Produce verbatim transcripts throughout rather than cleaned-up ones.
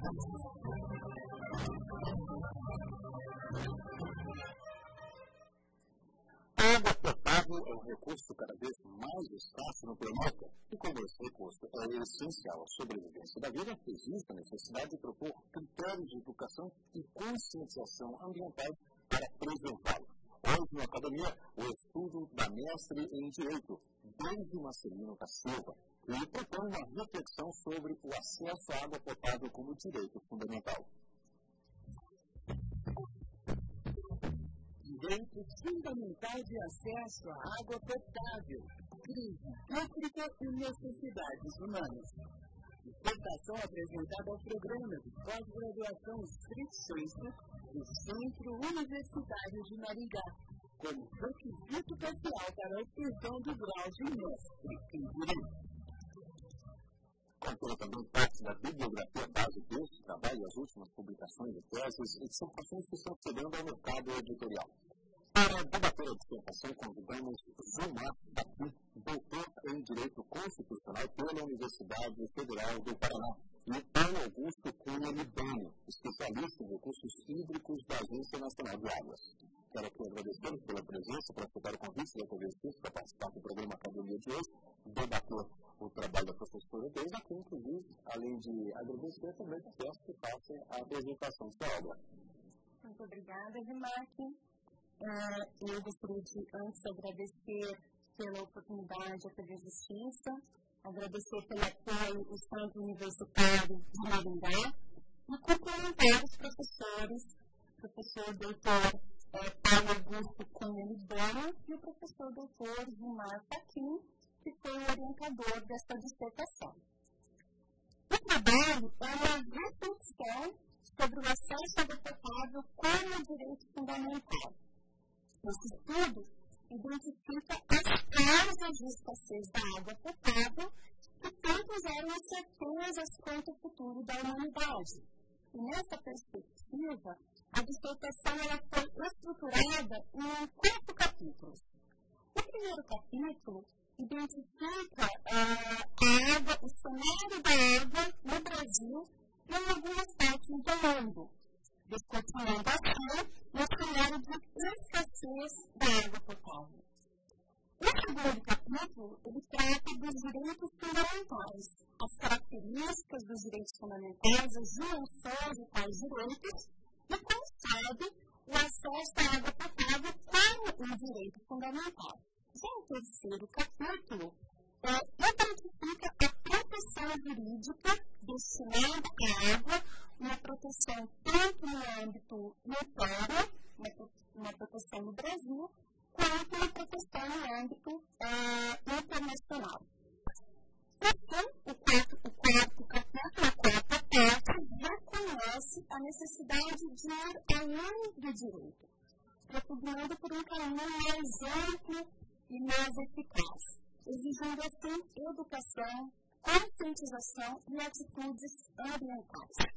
A água potável é um recurso cada vez mais escasso no planeta e, como esse recurso é essencial à sobrevivência da vida, existe a necessidade de propor critérios de educação e conscientização ambiental para preservá-lo. Hoje, na academia, o estudo da mestre em Direito, Deise Marcelino da Silva, que propõe uma reflexão sobre o acesso à água potável como direito fundamental. Direito fundamental de acesso à água potável, crise hídrica e necessidades humanas. Dissertação apresentada ao programa de pós-graduação estrito sensu do Centro Universitário de Maringá, como requisito pessoal para a obtenção do grau de mestre em Direito. Contém também parte da bibliografia base deste trabalho e as últimas publicações de teses e dissertações que estão chegando ao mercado editorial. Para debater a dissertação, convidamos Zumar Baqui, doutor em Direito Constitucional pela Universidade Federal do Paraná, e Paulo Augusto Cunha Libânio, especialista em recursos hídricos da Agência Nacional de Águas. Quero aqui agradecer pela presença, por aceitar o convite da T V Cis para participar do programa Academia de hoje, debater o trabalho da professora Deise, aqui, inclusive, além de agradecer, também peço que faça a apresentação da sua obra. Muito obrigada, Rimarque. Uh, eu gostaria de, antes, agradecer pela oportunidade à T V Justiça, agradecer pelo apoio do Centro Universitário de Maringá e cumprimentar os professores, o professor doutor eh, Paulo Augusto Cunha Libânio e o professor doutor Zumar Baqui, que foi o orientador desta dissertação. O trabalho é uma reflexão sobre o acesso à água potável como direito fundamental. Esse estudo identifica as causas de escassez da água potável que tanto geram incertezas quanto o futuro da humanidade. E nessa perspectiva, a dissertação ela foi estruturada em quatro capítulos. O primeiro capítulo identifica uh, a água, o cenário da água no Brasil e em algumas partes do mundo, descontinuando assim no cenário de escassez da água potável. O segundo capítulo, ele trata dos direitos fundamentais, as características dos direitos fundamentais, as dimensões de tais direitos, e concede o acesso à água potável como um direito fundamental. Já o terceiro capítulo é, identifica a proteção jurídica destinada à água, uma proteção tanto no âmbito notório, uma, uma proteção no Brasil, quanto uma proteção no âmbito uh, internacional. Então, o quarto, o quarto capítulo, a quarta parte, reconhece a necessidade de ir além do direito, procurando por um caminho mais amplo e mais eficaz, exigindo assim educação, conscientização e atitudes ambientais.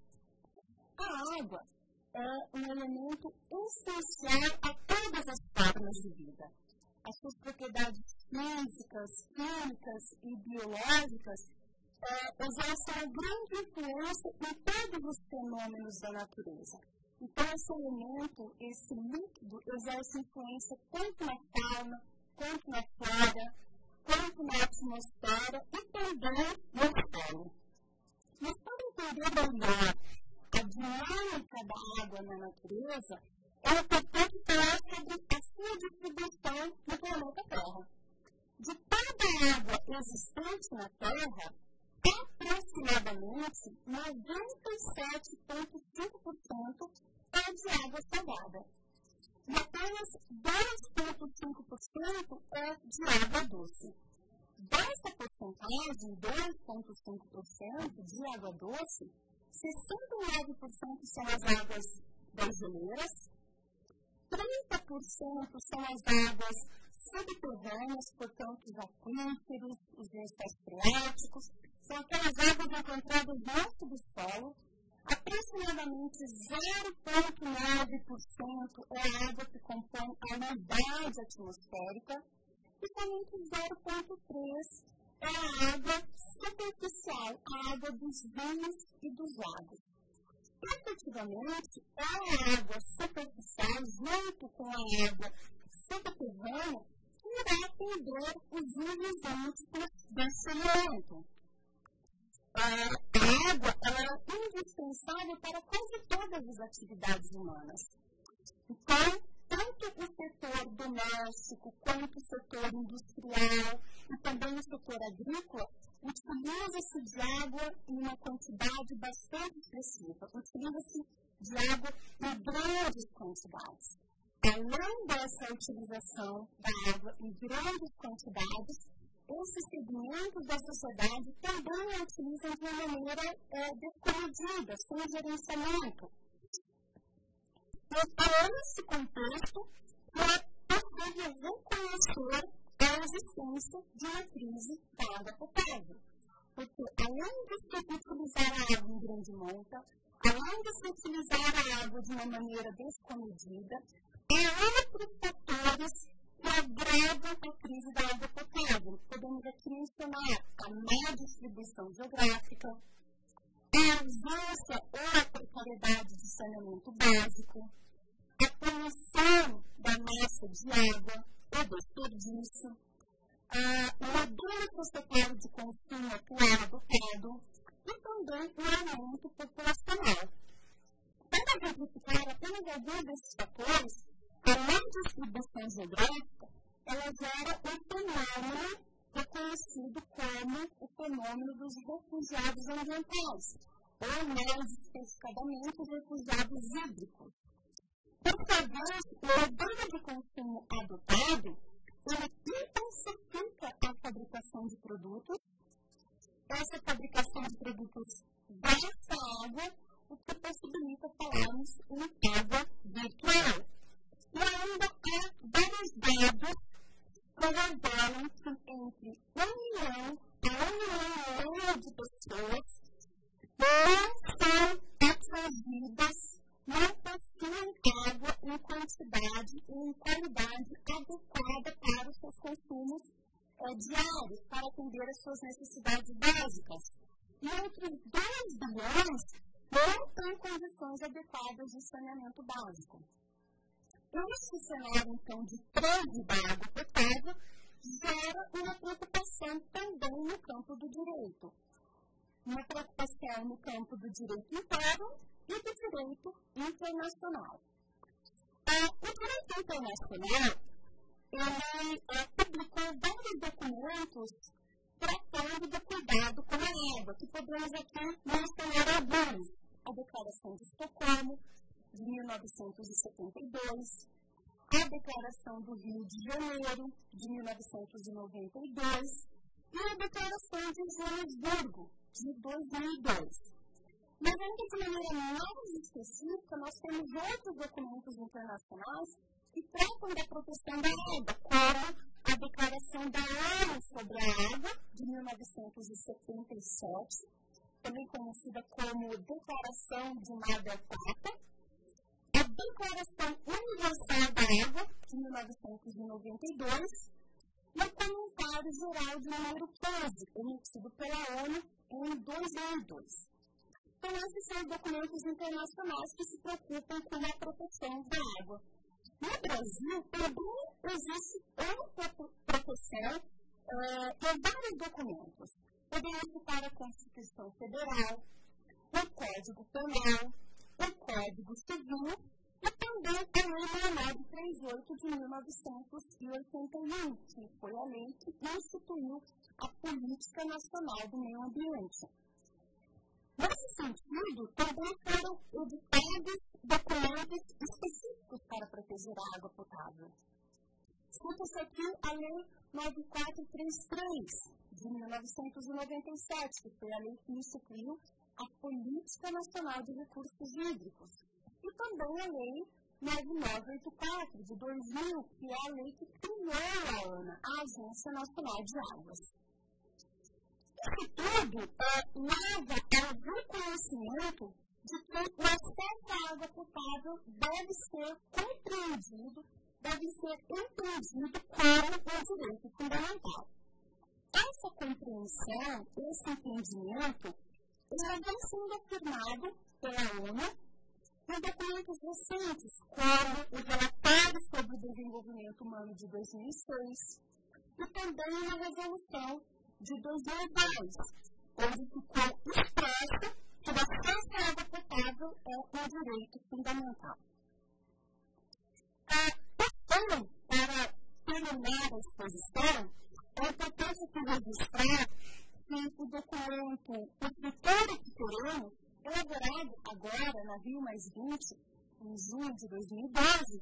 A água é um elemento essencial a todas as formas de vida. As suas propriedades físicas, químicas e biológicas é, exercem grande influência em todos os fenômenos da natureza. Então, esse elemento, esse líquido, exerce influência tanto na fauna, quanto na flora, quanto na atmosfera e também no solo. Mas para entender melhor a dinâmica da água na natureza, é importante falar sobre a sua distribuição no planeta Terra. De toda a água existente na Terra, aproximadamente noventa e sete vírgula cinco por cento é de água salgada. E apenas dois vírgula cinco por cento é de água doce. Dessa porcentagem, dois vírgula cinco por cento de água doce, sessenta e nove por cento são as águas das geleiras, trinta por cento são as águas subterrâneas, portanto, os aquíferos, os lençóis freáticos, são aquelas águas encontradas no subsolo. Aproximadamente zero vírgula nove por cento é a água que compõe a umidade atmosférica e somente zero vírgula três por cento é a água superficial, a água dos rios e dos lagos. Efetivamente, é a água superficial, junto com a água subterrânea, que irá atender os usos múltiplos desse saneamento. A água ela é indispensável para quase todas as atividades humanas. Então, tanto o setor doméstico, quanto o setor industrial e também o setor agrícola, utiliza-se de água em uma quantidade bastante expressiva. Utiliza-se de água em grandes quantidades. Além dessa utilização da água em grandes quantidades, esses segmentos da sociedade também a utilizam de uma maneira é, descomedida, sem gerenciamento. Então, é nesse contexto que é possível reconhecer a existência de uma crise da água potável. Porque, além de se utilizar a água em grande monta, além de se utilizar a água de uma maneira descomedida, há outros fatores que agravam a crise da água potável. Podemos aqui mencionar a má distribuição geográfica, a ausência ou a precariedade de saneamento básico, a poluição da massa de água, o desperdício, o modelo societário de consumo atual adotado e também o aumento populacional. Para exemplificar apenas alguns desses fatores, a má distribuição geográfica ela gera um fenômeno reconhecido como o fenômeno dos refugiados ambientais, ou mais especificadamente os refugiados hídricos. Por sua vez, o modelo de consumo adotado ele intensifica a fabricação de produtos. Essa fabricação de produtos gasta água, o que possibilita falarmos em água virtual. E ainda há vários dados que revelam que entre um milhão a um milhão e meio de pessoas não são atingidas, não possuem água em quantidade e em qualidade adequada para os seus consumos é, diários, para atender as suas necessidades básicas. E outros dois bilhões não têm condições adequadas de saneamento básico. Este cenário, então, de crise da água potável gera uma preocupação também no campo do direito. Uma preocupação no campo do direito interno e do direito internacional. Ah, o direito internacional ele, é, publicou vários documentos tratando do cuidado com a água, que podemos aqui mencionar alguns. A Declaração de Estocolmo, de mil novecentos e setenta e dois, a Declaração do Rio de Janeiro, de mil novecentos e noventa e dois, e a Declaração de Joanesburgo, de dois mil e dois. Mas ainda de maneira mais específica, nós temos outros documentos internacionais que tratam da proteção da água, como a Declaração da ONU sobre a Água, de mil novecentos e setenta e sete, também conhecida como Declaração de Mar del Plata, a Declaração Universal da Água, de mil novecentos e noventa e dois, e o Comentário Geral de número quinze, emitido pela ONU em dois mil e dois. Então, esses são os documentos internacionais que se preocupam com a proteção da água. No Brasil, também existe outra proteção uh, em vários documentos. Podemos citar a Constituição Federal, o Código Penal, o Código Civil e também a Lei seis mil novecentos e trinta e oito de mil novecentos e oitenta e um, que foi a lei que instituiu a Política Nacional do Meio Ambiente. Nesse sentido, também foram editados documentos específicos para proteger a água potável. Cita-se aqui a Lei nove mil quatrocentos e trinta e três, de mil novecentos e noventa e sete, que foi a lei que instituiu a Política Nacional de Recursos Hídricos. E também a Lei nove mil novecentos e oitenta e quatro, de dois mil, que é a lei que criou a ANA, a Agência Nacional de Águas. Isso tudo é, leva ao reconhecimento de que o acesso à água potável deve ser compreendido, deve ser entendido como um direito fundamental. Essa compreensão visão, esse entendimento, ele vem sendo afirmado pela ONU em documentos recentes, como o relatório sobre o desenvolvimento humano de dois mil e seis e também a resolução de dois mil e dez, onde ficou expresso que o acesso à água potável é um direito fundamental. Então, para terminar a exposição, é importante registrar que o documento, o critério que teremos, elaborado agora na Rio mais vinte, em junho de dois mil e doze,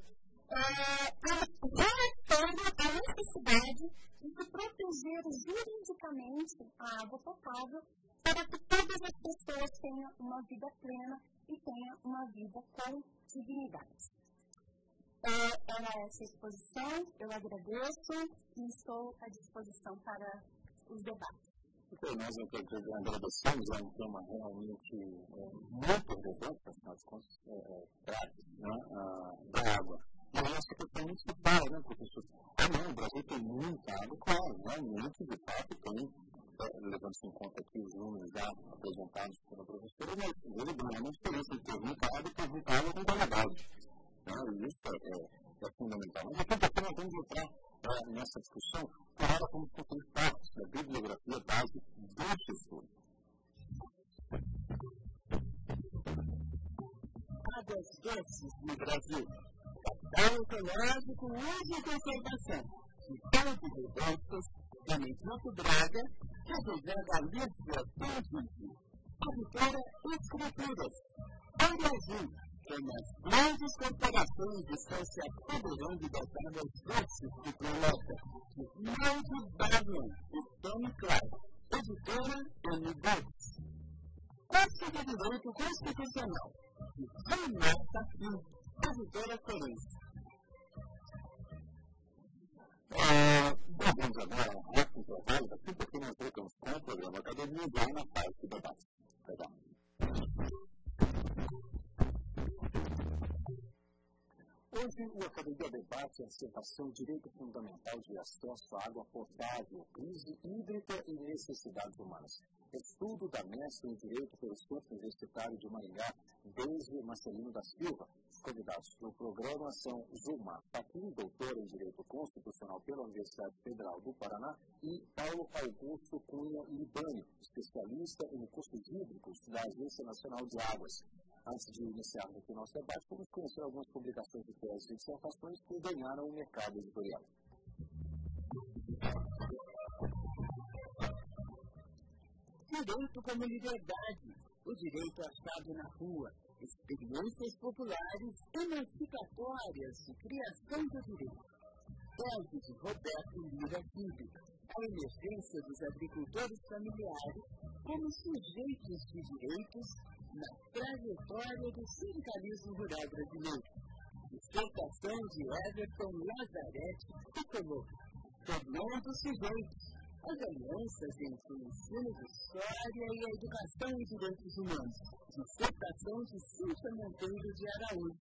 relatando a necessidade de se proteger juridicamente a água potável para que todas as pessoas tenham uma vida plena e tenham uma vida com dignidade. Era essa exposição, eu agradeço e estou à disposição para os debates. Então, nós agradecemos, é um tema realmente é, muito relevante, afinal de contas, trata né, da água. E a nossa questão muito se fala, né, professor? Ah, não, o Brasil tem muita água, claro, realmente, de fato, tem, é, levando-se em conta aqui os números já apresentados pela professora, mas ele tem uma diferença entre ter muita água e ter muita água com qualidade. Né? E isso é, é, é fundamental. Mas daqui a pouco nós vamos entrar é, nessa discussão, claro, como se fosse parte da bibliografia base deste estudo. Águas doces no Brasil. Capital ecológico, uso e conservação. De Campos Redotos, Domenico Braga, representa a Lícia Tondini. Editora Escrituras. Água Azul, como as grandes corporações estão se apoderando das águas doces do planeta. Não duvidam, Tony Clark, editora M dois. Curso de Direito Constitucional, de Renata Fim, editora Forense. Vamos agora a rápido intervalo, daqui porque nós voltamos com o programa Academia já na parte do debate. Legal. Hoje, o Academia debate a dissertação Direito Fundamental de Acesso à Água Potável, Crise Hídrica e Necessidades Humanas. Estudo da mestre em Direito pelo Centro Universitário de Maringá, Deise Marcelino da Silva. Os convidados do programa são Zuma Fachin, doutor em Direito Constitucional pela Universidade Federal do Paraná, e Paulo Augusto Cunha Libânio, especialista em recursos hídricos da Agência Nacional de Águas. Antes de iniciarmos aqui o nosso debate, vamos conhecer algumas publicações de teses e dissertações que ganharam o mercado editorial. Direito como liberdade, o direito achado na rua, experiências populares emancipatórias de criação do direito. Tese de Roberto Lira Filho, a emergência dos agricultores familiares como sujeitos de direitos na trajetória do sindicalismo rural brasileiro. Dissertação de Everton Lazarete que coloca, formando sujeitos, as alianças entre o ensino de história e a educação em direitos humanos. Dissertação de Cíntia Monteiro de Araújo.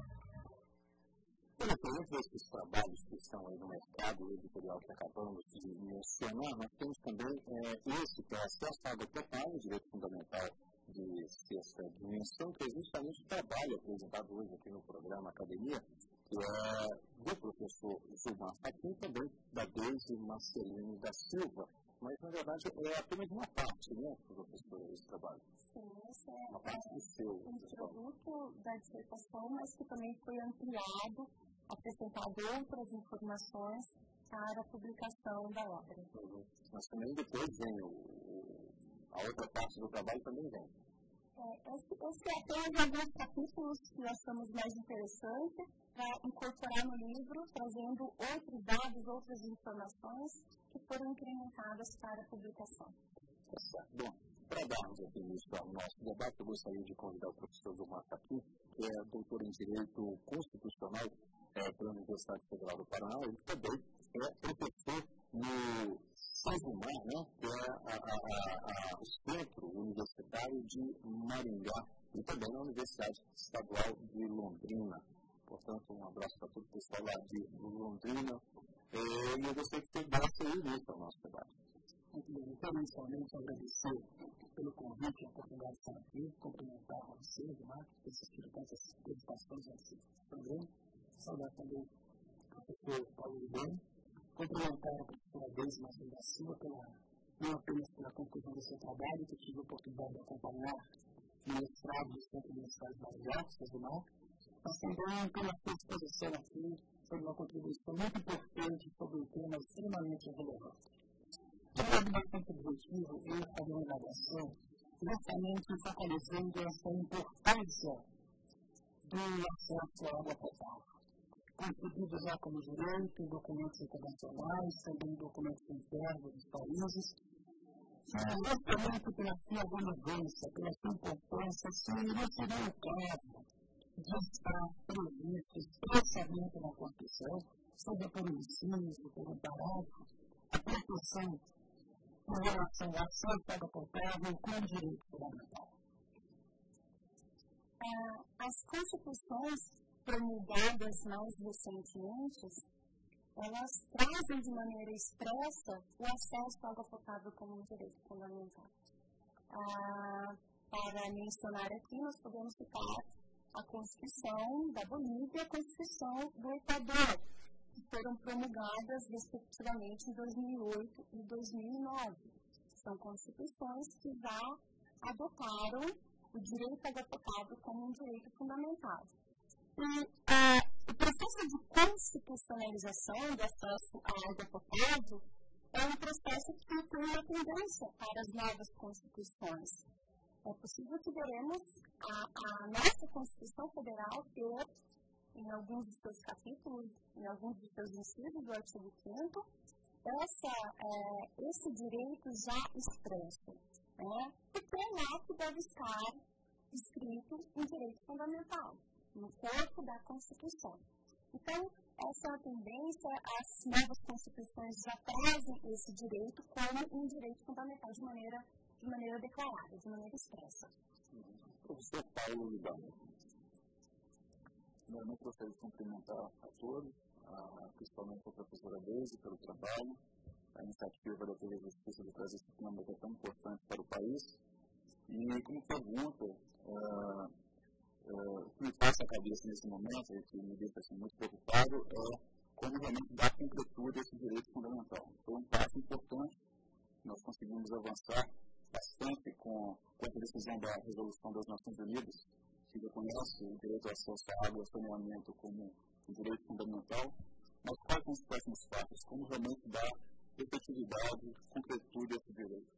Entre esses trabalhos que estão aí no mercado editorial que acabamos de mencionar, nós temos também é, esse que é acesso à água potável, direito fundamental de sexta dimensão, que é justamente o trabalho apresentado hoje aqui no programa Academia, que é do professor Zuma Fachin, também da Deise Marcelino da Silva. Mas, na verdade, é apenas uma parte, né, professor, esse trabalho? Sim, esse é uma parte do seu, um produto da dissertação, mas que também foi ampliado, acrescentado outras informações para a publicação da obra. Uhum. Mas também depois vem o, o, a outra parte do trabalho também vem. É, esse, esse é apenas alguns capítulos que achamos mais interessantes para incorporar no livro, trazendo outros dados, outras informações que foram incrementadas para a publicação. Bom, para darmos aqui início ao nosso debate, eu gostaria de convidar o professor Zuma Fachin, que é doutor em Direito Constitucional é, pela Universidade Federal do Paraná. Ele também é professor no Sesumar, né, que é a, a, a, o Centro Universitário de Maringá, e também na Universidade Estadual de Londrina. Portanto, um abraço para todo o pessoal lá de Londrina. E eu gostaria que você desse o início ao nosso debate. Então, inicialmente agradecer pelo convite e a oportunidade de estar aqui, cumprimentar você, Marcos, por assistir tantas dedicações a esse programa, saudar também o professor Paulo Ribeiro, cumprimentar a professora Deise Martins da Silva pela, não apenas pela conclusão do seu trabalho, que eu tive a oportunidade de acompanhar no mestrado do Centro Universitário de Belas Artes, do Mar, mas também pela sua exposição aqui, sobre uma contribuição muito importante sobre um tema extremamente relevante. De modo bastante objetivo, eu fazer uma avaliação justamente focalizando essa importância do acesso à água potável, concebido já como direito em documentos internacionais, também em documentos internos dos países, justamente pela sua relevância, pela sua importância, se não seria o caso de estar previsto expressamente na Constituição, seja por um inciso, por um parágrafo, a proteção em relação ao acesso à água potável como direito fundamental. As constituições promulgadas mais recentemente, elas trazem de maneira expressa o acesso à água potável como um direito fundamental. Ah, para mencionar aqui, nós podemos citar a Constituição da Bolívia e a Constituição do Equador, que foram promulgadas respectivamente em dois mil e oito e dois mil e nove. São constituições que já adotaram o direito à água potável como um direito fundamental. E ah, o processo de constitucionalização do acesso à água potável é um processo que tem uma tendência para as novas constituições. É possível que veremos a, a nossa Constituição Federal ter, em alguns dos seus capítulos, em alguns dos seus incisos do artigo quinto, essa, é, esse direito já expresso, né? E tem lá que deve estar escrito um direito fundamental, no corpo da Constituição. Então, essa é a tendência, as novas Constituições já trazem esse direito como um direito fundamental de maneira de maneira declarada, de maneira expressa. Professor Paulo Ribeiro, primeiramente gostaria de cumprimentar a todos, a, principalmente a professora Deise pelo trabalho, a iniciativa da T V Justiça de trazer esse tema que é tão importante para o país. E como pergunta, uh, uh, o que me passa a cabeça nesse momento, e que me deixa assim, muito preocupado, é como realmente dar concretude a esse direito fundamental. Foi um passo importante, nós conseguimos avançar bastante com, com a decisão da Resolução das Nações Unidas, que reconhece o direito ao acesso à água e ao saneamento como um direito fundamental, mas quais são os próximos passos? Como realmente dar efetividade, concretude a esse direito?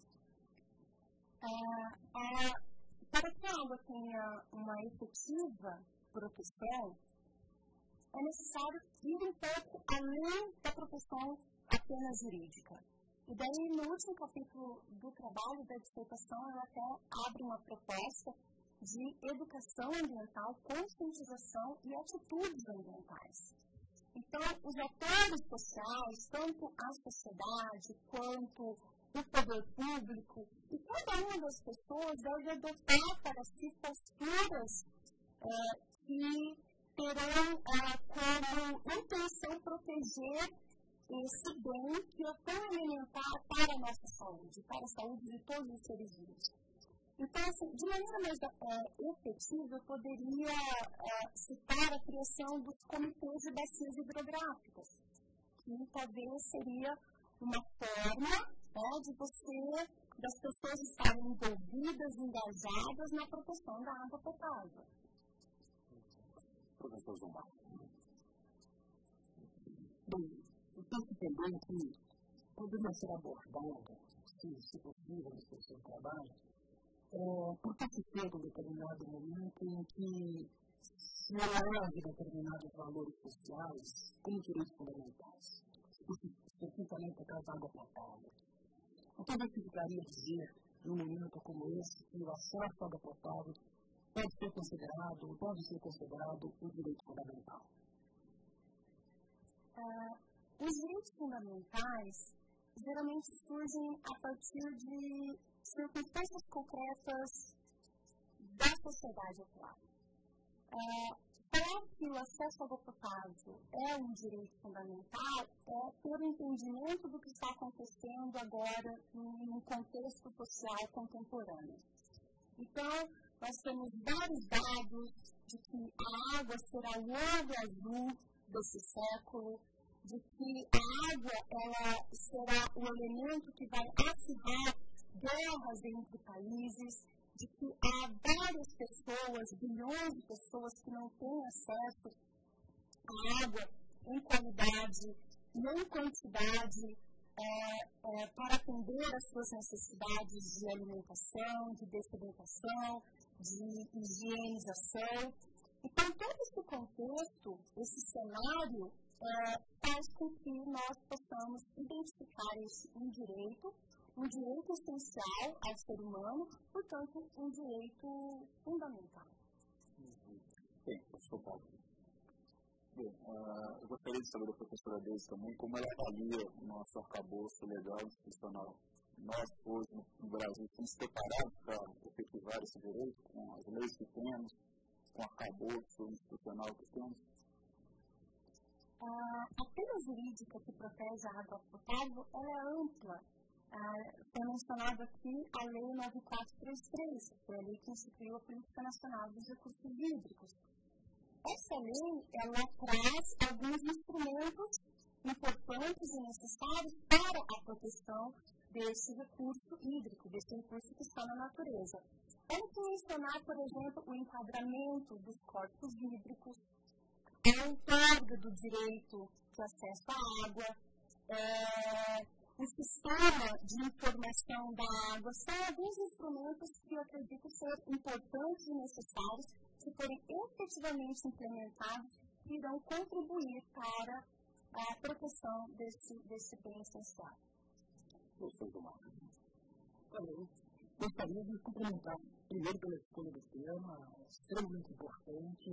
É, é, para que a água tenha uma efetiva proteção, é necessário ir um pouco além da proteção apenas jurídica. E daí, no último capítulo do trabalho da dissertação, ela até abre uma proposta de educação ambiental, conscientização e atitudes ambientais. Então, os atores sociais, tanto a sociedade quanto o poder público, e cada uma das pessoas deve adotar para si posturas é, que terão é, como intenção proteger esse bem que é tão elementar para a nossa saúde, para a saúde de todos os seres vivos. Então, assim, de maneira mais é, efetiva, eu poderia é, citar a criação dos comitês de bacias hidrográficas, que talvez seria uma forma né, de você, das pessoas estarem envolvidas, engajadas na proteção da água potável. Professor Zumar. Bem, eu penso também que poderia ser abordado, se, se possível, no seu trabalho, é, por que se chega um determinado momento em que se elege determinados valores sociais como direitos fundamentais, especificamente a caso da água potável. Então, eu significaria dizer, num momento como esse, que o acesso à água potável pode ser considerado, pode ser considerado um direito fundamental. Uh, os direitos fundamentais geralmente surgem a partir de circunstâncias concretas da sociedade atual. Uh, para que o acesso à água potável é um direito fundamental, é ter um entendimento do que está acontecendo agora num contexto social contemporâneo. Então, nós temos vários dados de que a água será o ouro azul desse século, de que a água ela será o elemento que vai acirrar guerras entre países, de que há várias pessoas, bilhões de pessoas que não têm acesso à água em qualidade e em quantidade é, é, para atender às suas necessidades de alimentação, de dessedentação, de higienização. Então, todo esse contexto, esse cenário, é, faz com que nós possamos identificar esse um direito, um direito essencial ao ser humano, portanto, um direito fundamental. Uhum. Bem, professor Paulo. Bem, uh, eu gostaria de saber da professora Deise também como ela avalia o nosso arcabouço legal institucional. Nós, hoje, no Brasil, estamos preparados para efetivar esse direito com as leis que temos, com o arcabouço institucional que temos? Uh, a pena jurídica que protege a água potável ela é ampla. Uh, foi mencionado aqui a Lei nove mil quatrocentos e trinta e três, que foi a lei que instituiu a Política Nacional dos Recursos Hídricos. Essa lei ela traz alguns instrumentos importantes e necessários para a proteção desse recurso hídrico, desse recurso que está na natureza. Vamos mencionar, por exemplo, o enquadramento dos corpos hídricos, a outorga do direito de acesso à água, é, o sistema de informação da água, são alguns instrumentos que eu acredito ser importantes e necessários, se forem efetivamente implementados, que irão contribuir para a proteção desse, desse bem essencial. Professor Gilmar. Eu gostaria de cumprimentar, primeiro pela escolha do tema, extremamente importante.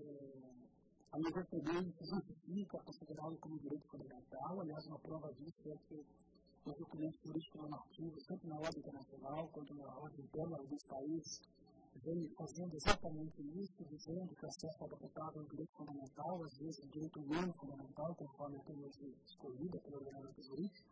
É, a Lei Portuguesa justifica a considerá-lo como direito fundamental. Aliás, uma prova disso é que os documentos jurídicos normativos, tanto na ordem internacional quanto na ordem interna dos países, vem fazendo exatamente isso, dizendo que o acesso à água potável é um direito fundamental, às vezes um direito não fundamental, conforme a termos escolhida pelo ordenamento jurídico.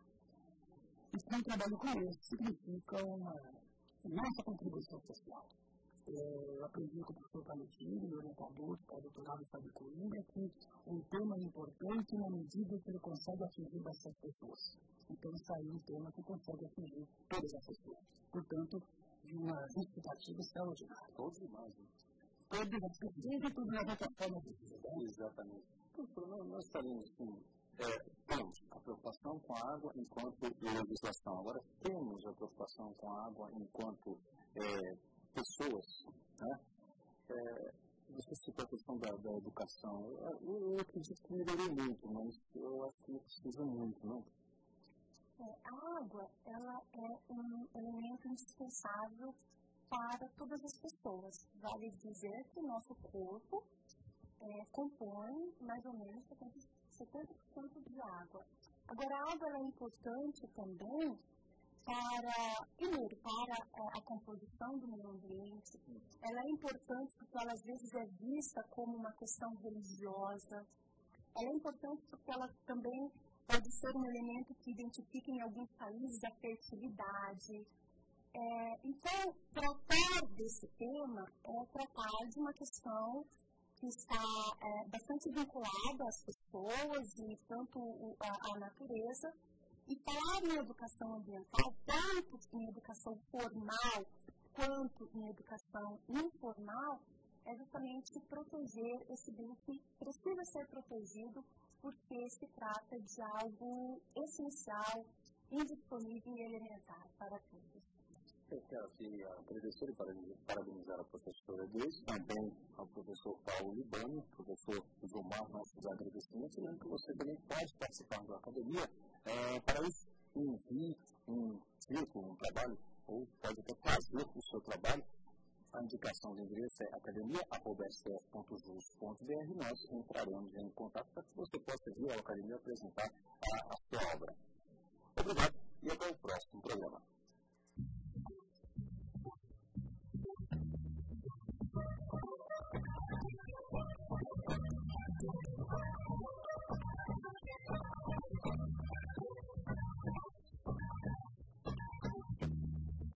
E que um trabalho como esse significa uma nossa contribuição social. Eu aprendi com o professor Paletini, meu orientador, que é doutorado no estado de Coimbra, que um tema é importante na medida que ele consegue atingir bastante pessoas. Então, isso aí é um tema que consegue atingir todas as pessoas. Portanto, de uma justificativa extraordinária. Todos demais, né? Todas as pessoas e tudo na outra forma de vida. Exatamente. Professor, nós, nós estaremos assim, é, temos a preocupação com a água enquanto legislação. Agora, temos a preocupação com a água enquanto é, pessoas, né? É, você citou a questão da, da educação. Eu, eu acredito que melhorou muito, mas eu acho que precisa muito, não? É, a água ela é um elemento indispensável para todas as pessoas. Vale dizer que o nosso corpo é, compõe mais ou menos setenta por cento de água. Agora, a água ela é importante também para, primeiro, para a, a composição do meio ambiente. Ela é importante porque ela às vezes é vista como uma questão religiosa. Ela é importante porque ela também pode ser um elemento que identifica em alguns países a fertilidade. É, então, tratar desse tema é tratar de uma questão que está é, bastante vinculada às pessoas e tanto a, a natureza. E falar em educação ambiental, tanto em educação formal quanto em educação informal, é justamente proteger esse bem que precisa ser protegido porque se trata de algo essencial, indisponível e elementar para todos. Eu quero aqui agradecer e parabenizar a professora Deise, também ao professor Paulo Libânio, professor Gilmar, nossos agradecimentos, e lembro que você também pode participar da academia. É, para isso, envie um currículo, um trabalho, ou pode até trazer o seu trabalho. A indicação do endereço é academia arroba s t f ponto jus ponto b r. Nós entraremos em contato para que você possa vir à academia apresentar a, a sua obra. Obrigado e até o próximo programa.